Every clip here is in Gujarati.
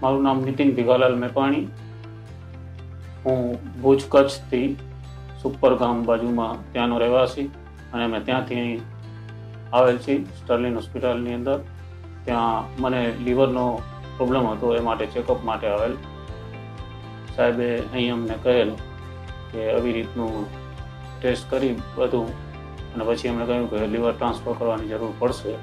મારું નામ નીતિન ભીખાલાલ મેપાણી. હું ભુજ કચ્છથી સુપર ગામ બાજુમાં ત્યાંનો રહેવાસી અને મેં ત્યાંથી અહીં આવેલ છીએ સ્ટર્લિન હોસ્પિટલની અંદર. ત્યાં મને લીવરનો પ્રોબ્લેમ હતો, એ માટે ચેકઅપ માટે આવેલ. સાહેબે અહીં અમને કહેલ કે આવી રીતનું ટેસ્ટ કરી બધું, અને પછી એમણે કહ્યું કે લીવર ટ્રાન્સફર કરવાની જરૂર પડશે.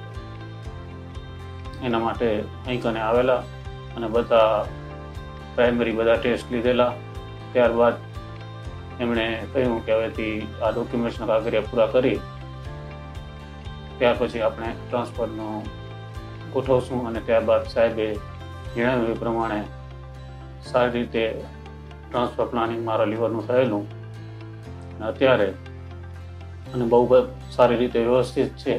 એના માટે અહીં કને આવેલા અને બધા પ્રાઇમરી બધા ટેસ્ટ લીધેલા. ત્યારબાદ એમણે કહ્યું કે હવેથી આ ડોક્યુમેન્ટ્સના કાગળિયા પૂરા કરી ત્યાર પછી આપણે ટ્રાન્સફરનો ગોઠવશું. અને ત્યારબાદ સાહેબે જણાવ્યું એ પ્રમાણે સારી રીતે ટ્રાન્સફર પ્લાનિંગ મારા લીવરનું થયેલું અને અત્યારે અને બહુ સારી રીતે વ્યવસ્થિત છે.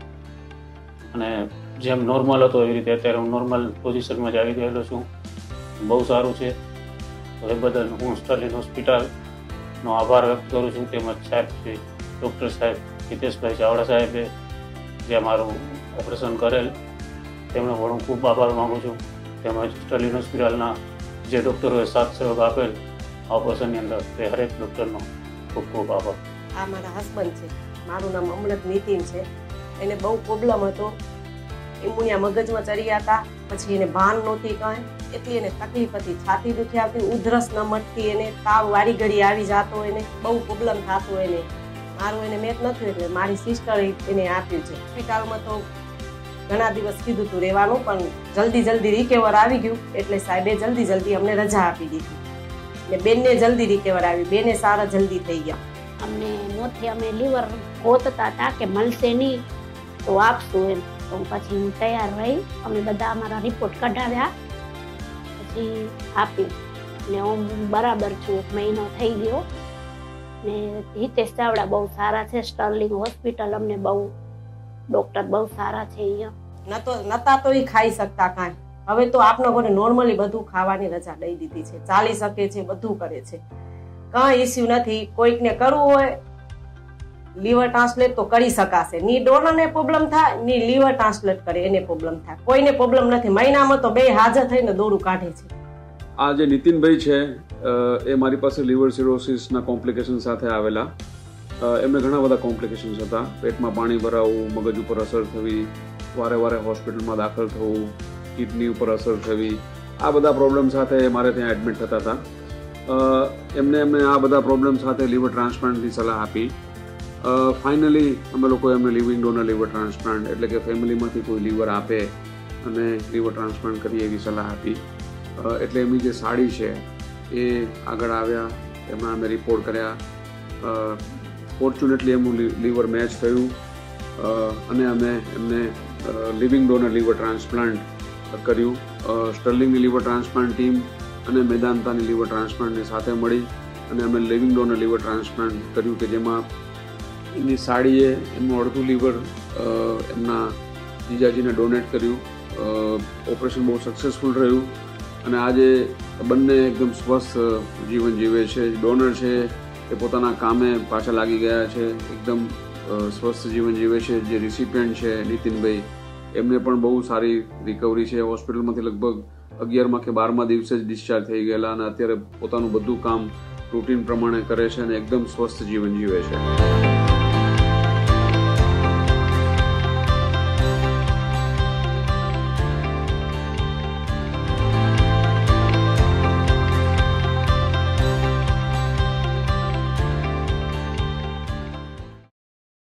અને જેમ નોર્મલ હતો એવી રીતે અત્યારે હું નોર્મલ પોઝિશનમાં જ આવી ગયેલો છું. બહુ સારું છે. તો એ બદલ હું સ્ટર્લિન હોસ્પિટલનો આભાર વ્યક્ત કરું છું. તેમજ સાહેબ શ્રી ડૉક્ટર સાહેબ હિતેશભાઈ ચાવડા સાહેબે જે મારું ઓપરેશન કરેલ તેમનો પણ હું ખૂબ આભાર માગું છું. તેમજ સ્ટર્લિન હોસ્પિટલના જે ડૉક્ટરોએ સાથ સહયોગ આપેલ આ ઓપરેશનની અંદર તે હરેક ડૉક્ટરનો ખૂબ ખૂબ આભાર. આ મારા હસબન્ડ છે, મારું નામ અમલક નીતિન છે. એને બહુ પ્રોબ્લેમ હતો, એમુનિયા મગજમાં ચડ્યા હતા, પછી એને ભાન નહોતી કાંઈ, એટલી એને તકલીફ હતી, છાતી દુખી આવતી, ઉધરસ ન મટતી, એને તાવ વારી ઘડી આવી જતો, એને બહુ પ્રોબ્લેમ થતો. એને મારું એને મેચ નથી, એટલે મારી સિસ્ટરે એને આપ્યું છે. હોસ્પિટલમાં તો ઘણા દિવસ કીધું હતું રહેવાનું, પણ જલ્દી રિકવર આવી ગયું એટલે સાહેબે જલ્દી અમને રજા આપી દીધી ને બેનને જલ્દી રિકવર આવી, બેને સારા જલ્દી થઈ ગયા. અમને મોથી અમે લીવર ગોતતા હતા કે મળશે નહીં તો આપશું એમ. તો પછી હું તૈયાર રહી, અમે બધા અમારા રિપોર્ટ કઢાવ્યા, પછી આપ્યું ને હું બરાબર છું. 1 મહિનો થઈ ગયો ને હિતેશ ચાવડા બહુ સારા છે. સ્ટર્લિંગ હોસ્પિટલ અમને બહુ ડૉક્ટર બહુ સારા છે. અહીંયા નતા તો એ ખાઈ શકતા કાંઈ, હવે તો આપનો ઘરે નોર્મલી બધું ખાવાની રજા દઈ દીધી છે, ચાલી શકે છે, બધું કરે છે, કાંઈ ઇસ્યુ નથી. કોઈકને કરવું હોય લીવર ટ્રાન્સપ્લેટ તો કરી શકાશે. ની ડોનરને પ્રોબ્લેમ થાય, ની લીવર ટ્રાન્સપ્લેટ કરે એને પ્રોબ્લેમ થાય, કોઈને પ્રોબ્લેમ નથી. મહિનામાં તો 2 હાજર થઈને દોરું કાઢે છે. આ જે નીતિનભાઈ છે એ મારી પાસે લીવર સિરોસિસના કોમ્પ્લિકેશન સાથે આવેલા. એમને ઘણા બધા કોમ્પ્લિકેશન્સ હતા. પેટમાં પાણી ભરાવું, મગજ ઉપર અસર થવી, વારે હોસ્પિટલમાં દાખલ થવું, કિડની ઉપર અસર થવી, આ બધા પ્રોબ્લેમ સાથે મારે ત્યાં એડમિટ થતા હતા. એમને આ બધા પ્રોબ્લેમ સાથે લીવર ટ્રાન્સપ્લાન્ટની સલાહ આપી. ફાઇનલી અમે લોકોએ એમને લિવિંગ ડોનર લીવર ટ્રાન્સપ્લાન્ટ એટલે કે ફેમિલીમાંથી કોઈ લીવર આપે અને લીવર ટ્રાન્સપ્લાન્ટ કરીએ એવી સલાહ આપી. એટલે એમની જે સાડી છે એ આગળ આવ્યા, એમાં અમે રિપોર્ટ કર્યા. ફોર્ચ્યુનેટલી એમનું લીવર મેચ થયું અને અમે એમને લિવિંગ ડોનર લીવર ટ્રાન્સપ્લાન્ટ કર્યું. સ્ટર્લિંગની લીવર ટ્રાન્સપ્લાન્ટ ટીમ અને મેદાંતાની લીવર ટ્રાન્સપ્લાન્ટની સાથે મળી અને અમે લિવિંગ ડોનર લીવર ટ્રાન્સપ્લાન્ટ કર્યું કે જેમાં એમની સાડીએ એમનું અડધું લીવર એમના જીજાજીને ડોનેટ કર્યું. ઓપરેશન બહુ સક્સેસફુલ રહ્યું અને આજે બંને એકદમ સ્વસ્થ જીવન જીવે છે. ડોનર છે એ પોતાના કામે પાછા લાગી ગયા છે, એકદમ સ્વસ્થ જીવન જીવે છે. જે રિસિપિયન્ટ છે નીતિનભાઈ, એમને પણ બહુ સારી રિકવરી છે. હોસ્પિટલમાંથી લગભગ 11મા કે 12મા દિવસે જ ડિસ્ચાર્જ થઈ ગયેલા અને અત્યારે પોતાનું બધું કામ રૂટીન પ્રમાણે કરે છે અને એકદમ સ્વસ્થ જીવન જીવે છે.